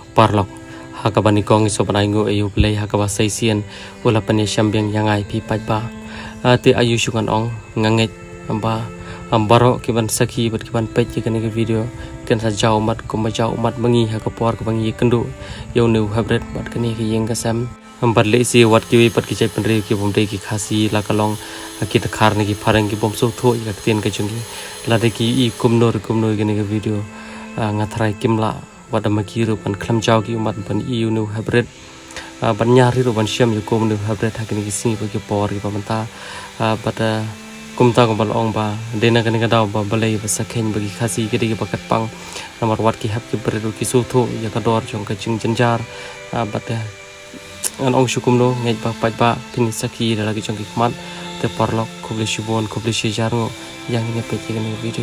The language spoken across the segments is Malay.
parlok hakabani kong isopanai ngo ayu play hakaba saisian ula pane syambiang yangai pi pajba ti ayu syungan ong nganget amba ambaro kiban saki bat kiban pej kan ke video kan sa jau mat ko ma jau mat mangi hakapor ko bangi kendu yo nu habret bat kan ke yeng kasam ambar le si wat ki pat ki chai penre ki bomde ki khasi la kalong ki takhar ne ki pharang ki bom so tho ya tien ka chungi la de ki i kumnor kan ke video ngathrai kimla wadama ki ru pan khlam jau ki umat pan i nu habret ban nyari ru ban syam yu kom nu habret hakini ki sing ki por ki pamanta bata kumta ko bal ong ba dena kan ka daw ba balai ba sakhen bagi khasi ki de bakat pang namar wat ki hap ki beru ki so tho ya ka dor jong ka jing janjar bata an ong syukum no ngai ba paj ba pin saki da lagi jong ki mat te parlok kubli shubon kubli shijarno yang ini pe ki ni video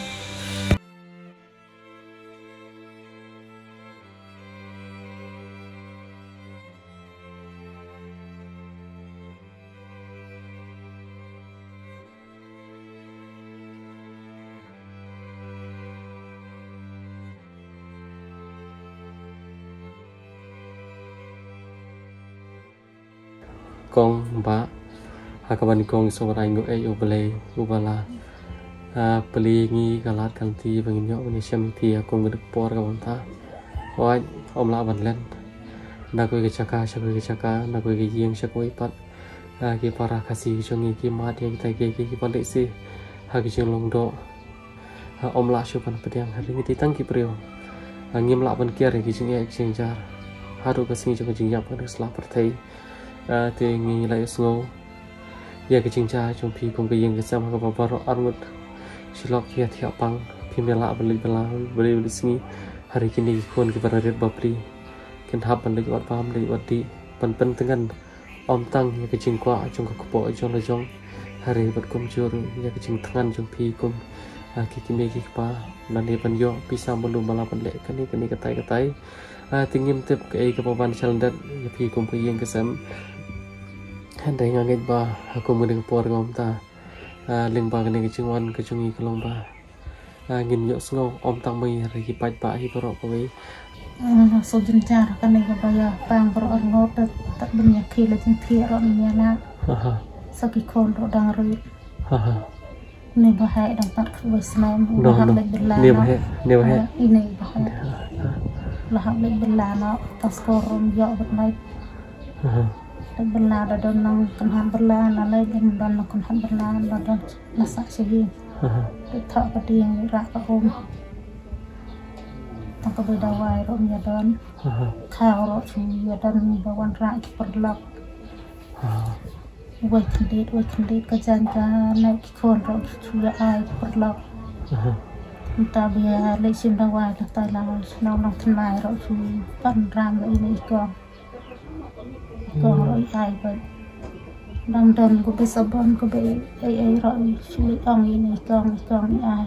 kong ba hakabani kong sobarai ngo e ubale ubala peli ngi kalat kanti bangin yo ni syam ti akong gedek por ka banta oi omla ban len na ko ke chaka na ko ke yeng syakoi pat ki para kasi jongi ki mat ye tai ki pale si ha ki long do omla syupan pediang hari ni tang ki prio ngim la ban kiar ki jing e jing jar haru ka sing jing yap ka sla partai te ngi lai sngo ya ke chingcha chong phi kong ke yeng ke sam ka ba ro armut silok ya thia pang phimela beli singi hari kini kon ke bararet bapri ken hap ban le wat pam le wat di pan tengan om tang ya ke chingkwa chong ka po jong la jong hari bat kom jur ya ke ching tangan chong phi kom ki me ki pa nan ne ban yo pisang belum bala ban le kani katai tingim tip ke ka pawan chalandat ya phi kom ke yeng ke sam handai nganget ba aku mendeng por ngom ta ling ba kene kicingwan kecungi kelong ba ngin yo sngo om tang mai ri ki paj ba hi pro ko we so jencar kan ne ba ya pang pro ngot tak dunya ki le jing thia ro ni la saki kon ro dang ri ne ba hai dang tat khu snam ba ha le billa ne ba he ini ba ha la ha le billa no tas ko rom yo ba mai berla ada nang kenhan berla lalai dan dan kenhan berla dan masak segi tak padi yang rak om tak beda wai rom ya dan kau ro chu ya dan bawan rak perlak wai kendit kejan naik kon ro chu ya ai perlak entah biar le sim da wai ta tai la nang thnai ro chu pan ram le ini ko rồi ai vậy đang đần của bé sabon của bé ai rồi suy ông này con ai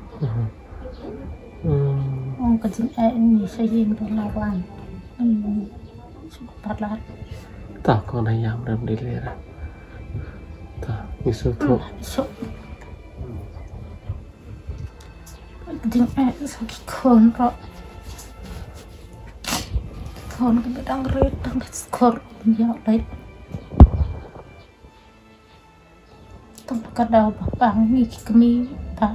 ông cái chuyện ai này xây dựng được là hoàn thật là ta con này nhảm đâm đi lên ta như số thuốc chuyện ai sao cái con rồi con cái đang rết đang skor dạo đấy tông cái đầu bang ni kami pa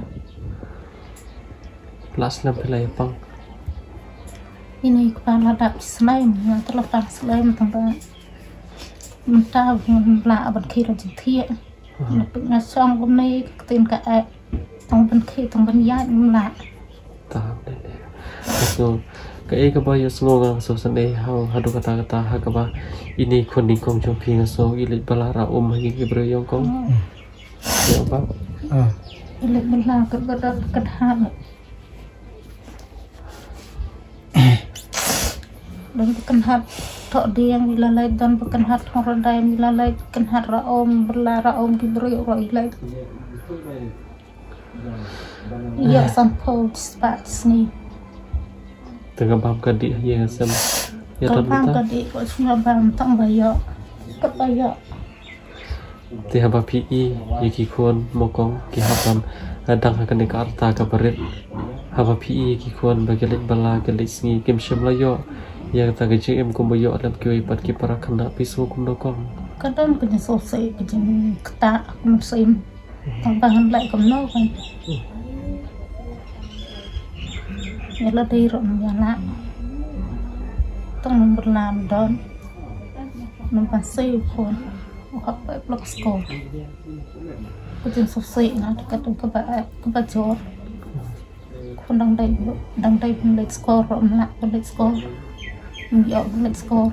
last na pelay pang ini kepala dak slime yang terlepas slime tentang mentah la ban khi rồi chừng thiện lập là xong hôm nay tiền cả tông ban khi tông ban giá là ta đây cái ba yo sngo ga so san dei hadu kata hakaba ini khoni kong chong phi so ilit balara hi ki bro yong kong ya ba ilit bala ka ha dan bukan hat tok diang ilalai dan bukan hat orang lain ilalai bukan hat berlara ki bro yo ilai ya sampo spat ni tengah paham kadi yang sem ya paham kadi kok semua paham tang bayo ket bayo ti haba pi yiki kon mokong ki habam dang akan dekat arta ka barit haba pi ki kon bagelit bala gelit singi kim shem layo yang tak kecil em kumbayo dalam kiai pat kipara kena pisu kumdokong kadang kena selesai kejeng ketak musim tambangan lại cầm nâu kan nhớ đi rồi nhà lạ tông một làm đón mình phải xây phun học tại block school kejeng selesai nah kadang kebat jor pun đang đây pun let's score rồi lại pun let's score Yo, let's go.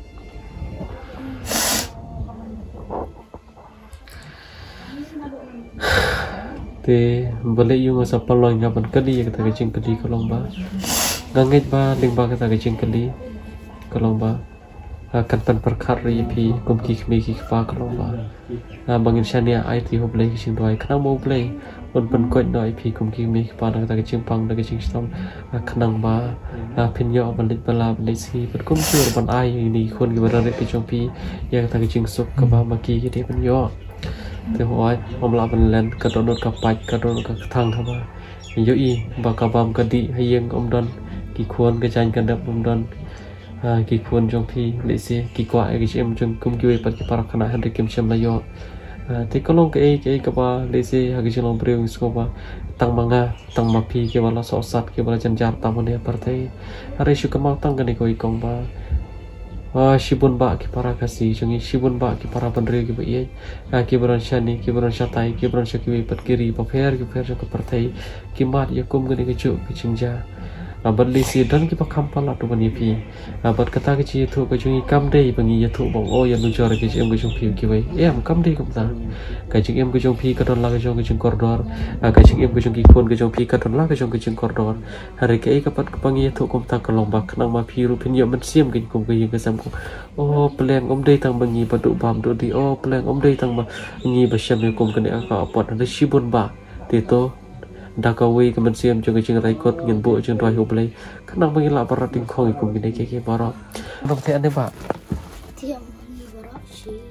Te balik yung sa palong nga ban kali kata kecing kali kalong ba. Ngangit ba ling ba kata kecing kali kalong ba. Kan pan perkar ri pi kum ki kmi ki pa kalong ba. Bangin shania ai ti ho play kecing doi kana mo play pun pan koi doi pi kum ki kmi pa kata kecing pang da kecing stom kanang ba. Pin yo balik bala balik si pan kum sur ban ai ni kon ki barare ki chong pi yang kata kecing suk ka ba maki ki te pan yo. Te hoai omla ban len ka donot ka pai ka donot ka thang ka ba yo I ba ka bam ka di hayeng om don ki khon ka chan ka dap om don ki khon jong phi le se ki kwa ki chem jong kum ki pat ki para khana han kim chem la yo te kolong ka ka ba le se ha ki jong breung sko ba tang manga tang ma phi ki wala so sat ki wala jan jar ta mone par te are shu ka ma tang ka ni ko I kong ba shibun ba ki para kasi jungi shibun ba ki para bandre ki bai ki baran shani ki baran shatai ki baran shaki pat kiri pa pher ki pher ka partai ki mat ya kum gani ki chu ki chingja badli si dan ki pa kampala tu bani pi bad kata ki chi thu ka jungi kam dei bangi ya thu bong o ya nu jor ki em ki jung pi ki bai em kam dei kam ta ka jing em ki jung pi ka don la ka jung ki jung koridor ka jing em ki jung ki khon ki jung pi ka don la ka jung ki jung koridor hari ke ka pat ka bangi ya thu kom ta ka long bak nang ma pi ru pin yo man siam ki kum ki ka sam ko o pleng om dei tang bangi pa du bam du di o pleng om dei tang ma ngi ba sham ni kum ka ni ka pot na shibun ba ti to Dakawi kemensiam juga jeng raikot ngin bu jeng roi hublei kenang mengilak barat dingkong ikum gini keke barok nong te ane pak tiap ni barak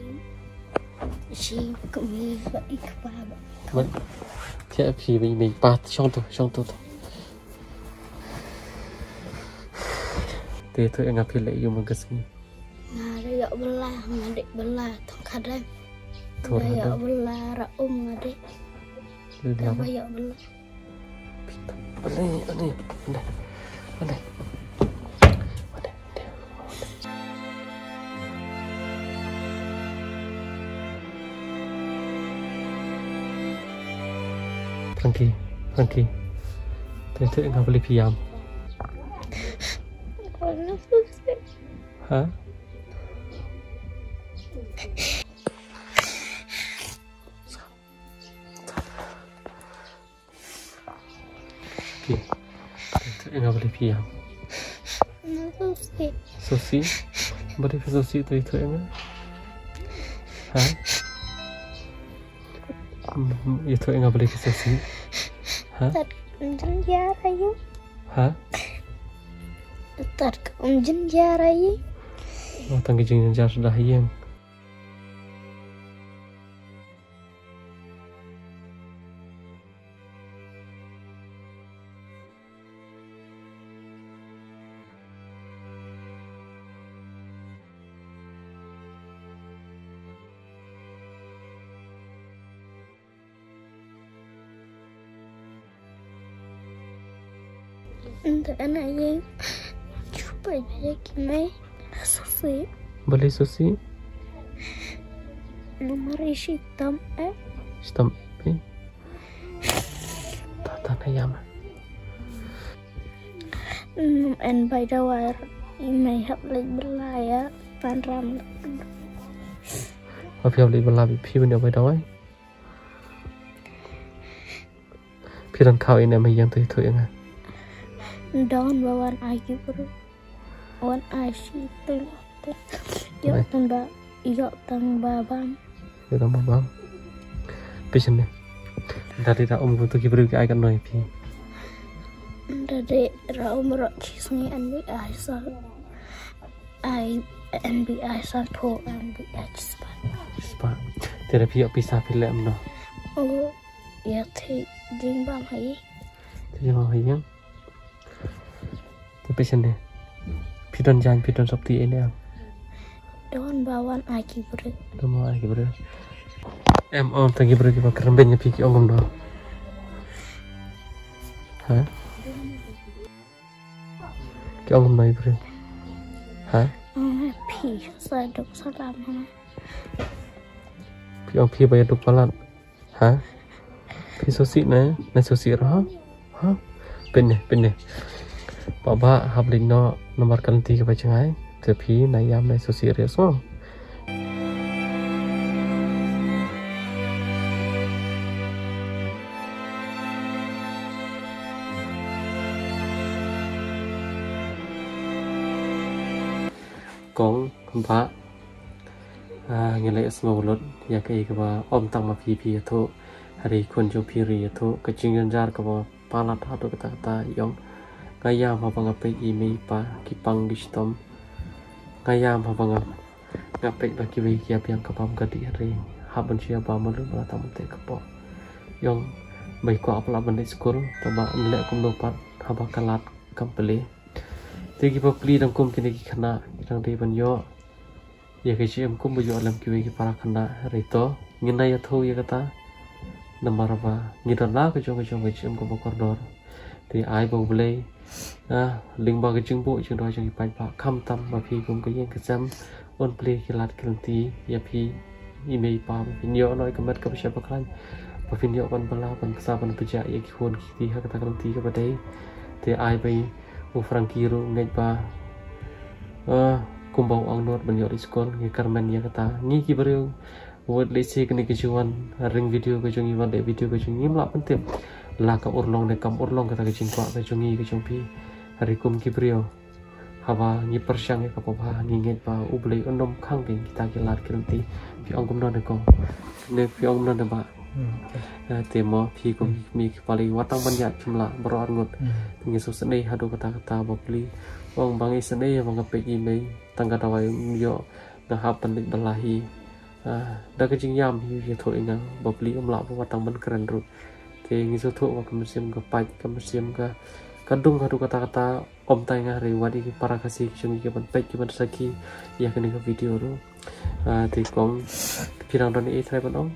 si kami ba ikpa ba tiap si mình pa trong tu te tu enga pile yu magasni ngare ya belah ngade belah tong kadai ya belah ra ngade ya belah Ani. Frankie. Itu enggak boleh diam. Hah? Itu enggak boleh diam. Susi? Boleh susi itu enggak? Hah? Itu enggak boleh susi. Hah? Jenjara yuk. Hah? Tar jenjara yuk. Oh, tangki jenjara sudah yang. Untuk anak yang cuba aja kimai Susi. Boleh Susi? Nomor hitam Hitam Tata ayam. And by the way, may have like belaya panram. Apa yang boleh berlalu? Pi benda by the way. Pi dan kau ini mai yang tu yang Daun bawaan ayu bro, wan asyik tu, yuk tambah bam. Pesan ni, dari tak tu kibru ke akan noi pi. Dari merok kisni NBI sal po NBI Cepat, tidak pi pisah film no. Oh, ya thi jing bam hai. Jing bam hai yang. Pesan ni, Pidon jangan pidon seperti ini ya. Don bawan aki beri. Mau lagi bro. Om tadi bro kita kerembenya piki om do. Hah? Ki om mai bro. Hah? Pi saya dok salam. Pi om pi bayar duk palat. Hah? Pi sosi na sosi roh. Hah? Penne. Baba hablin no nomor kanti ke bacangai. Tapi nayam na sosi ria semua. Kong Pak ngelak semua mulut ya ke ikba om tang ma pi tu hari kun jo piri tu kecingin jar ke palat atau kata yong gaya apa ngapai email pa kipang gistom gaya apa ngapai bagi bagi apa yang kapam gadi hari haban siapa malu berata mute kepo yong baik ko apa laban di school taba ngelak kum dopat haba kalat kampeli tegi papli dam kum kini kena dang di banyo ya kecil kum bujo alam kiwi para kena rito ngina ya tho ya kata nomor apa ngidala kecil kum koridor thì ai bầu play linh bao cái chương bộ chương đó chương bài bạc khăm tâm mà phi cũng có những cái xem on play cái lát cái tí ya phi email pa video nói cái mất cái siapa kan và video ban bala ban sa ban beja ya ki hon ki ha kata kan tí cái bade thì ai bay u frankie ru ngai pa kumbau ang not ban yo diskon ngai karmen ya kata ngi ki bariu word lesi kini kejuan ring video ke jungi wan de video ke jungi mlak pentim la ka urlong de kam urlong kata ke jingkwa ke jungi ke jungpi hari kum ki brio haba ni persyang ka pa nginget pa ublei onom khang ke kita ki lat kirti pi ong kum non de kong ne pi ong non de ba temo pi kum mi ki pali watang banyak jumla bro ngut ngi so sene hadu kata bopli wong bangi sene ya bang pe email tangga dawai yo na hapan lik balahi dah kecing yam hiu thoi ngang bopli lak watang ban keren rut thì nghĩ số thuốc và kemudian ke paj kemudian ke kadung kata om tay ngari wadi para kasih cungi ke ban paj ke ban saki ya kini ke video tu thì kong pirang don e trai ban ong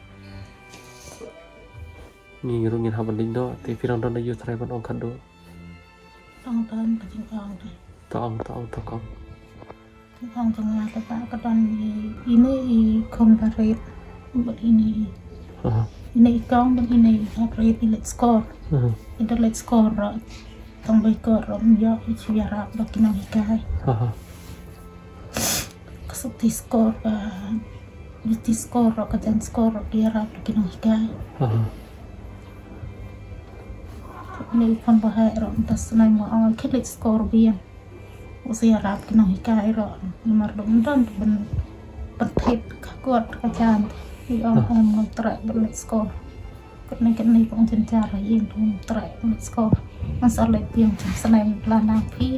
ni rungin haban lindo thì pirang don yu trai ban ong kado Tong kecing ong to kong ong tengah letak ke don ini comparet buat ini kong dan ini rate let's score itu let's score tong baik ko rom yo ichiara bakinang hikai kasukti score di score ka dan score kira bakinang hikai ini kon bahai rom tas nai mo awal ke let's score biang usia rap bakinang hikai ro nomor dong dan ben pentit kuat kacan thì ông ngontrai let's score cái này cũng chân cha là yên luôn ngontrai let's score nó sẽ lấy tiền trong sân này là nàng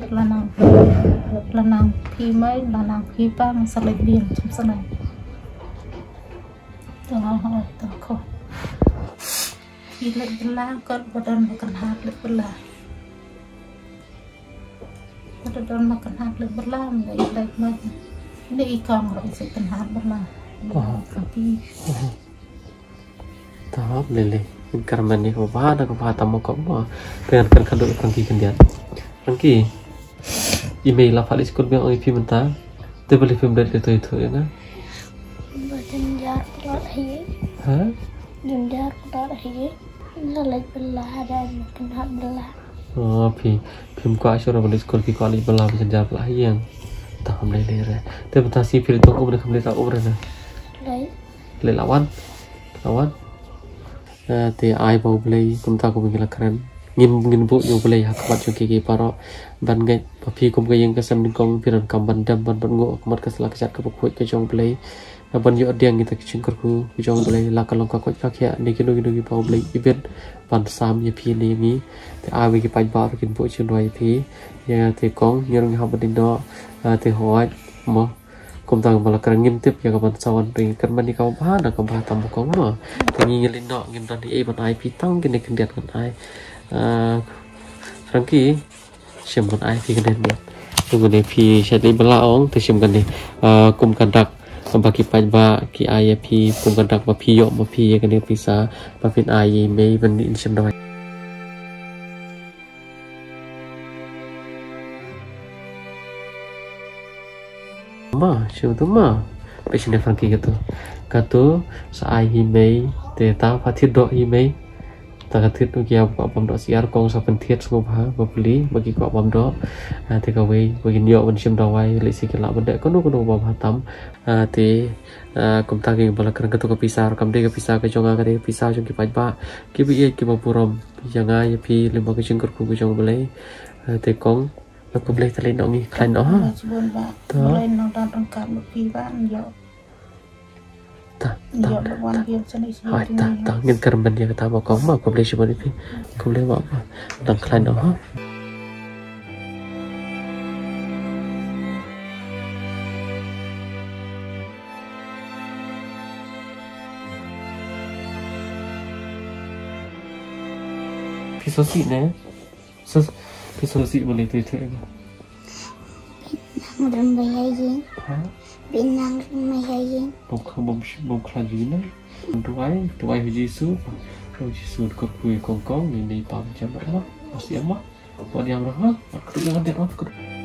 phi mấy là nàng phi ba nó sẽ lấy tiền trong sân này tao hỏi tao không khi lấy bela con badan makan hạt lấy bela badan makan hạt lấy bela lấy mấy ini ikan rồi sẽ makan hạt bela Tahap lele karena ni kau ada kau tamu kau dengan kan kado kangki kendian kangki email lah falis kau biang oi film ta tu boleh film dari itu ya na jenjar kuat hiye jenjar kuat hiye nalai belah dan kena belah oh film kau asyur falis kau pi kau belah jenjar belah yang tahap lele re tapi tasi film tu kau boleh kembali tak over na le lawan thì ai bầu play chúng ta cũng là keren ngin bu yo play hak bat ke paro ban ngai pa phi kum ke yang ka sam kong piran kam ban dam ban ngo mat ka sala ka pokoi ke jong play ban yo diang kita kicing ku jong play la ka long ka ko ka khya ni ki do bầu play event ban sam ye phi ni mi thì ai we ki pai ba kin bu chin roi phi ya thì kong nyong ha ban do thì hỏi mo kum tang malah keren ngintip ya kapan sawan ring kan mani kau bahana kau bah tamu kau mah tinggi ngelin no ngim dan di ban ai pitang kini kendiat kan ai Frankie siam ban ai pi kenen tunggu deh pi jadi belaong tersium kan deh kum kandak bagi pajba ki ayah pi kum kandak ma pi yok ma pi kan deh bisa pavin ayah mei ben insium doi ma siu tu ma pesine franki gitu katu sa ai hi mei te ta phathit do hi mei ta kathit tu kia ko pam do siar kong sa pen thiet ngo ha beli bagi ko pam do te ka wei bagi nyo ben sim do wai le si kala bende ko no bam hatam te kum ta ki bala kan katu ka pisar kam de ka pisar ka jonga ka de pisar jong ki pajba ki bi ki ma purom yanga ya pi le ba ka jing ku jong bele te kong ko bele tali no ngi klan no ha to lên nó đang trong cảm một phi bạn nhiều nhiều là quan điểm cho nên ta nghiên cứu bên dia kata bakong ma ko boleh cuba ni ko boleh buat apa dan klan no ha pisosi ne pisosi boleh tu dan bayain binang bayain bông klan gì nữa tuai Yesus Yesus có cười con ni pam jam đó bác sĩ mất bọn em đó ha cứ jangan dia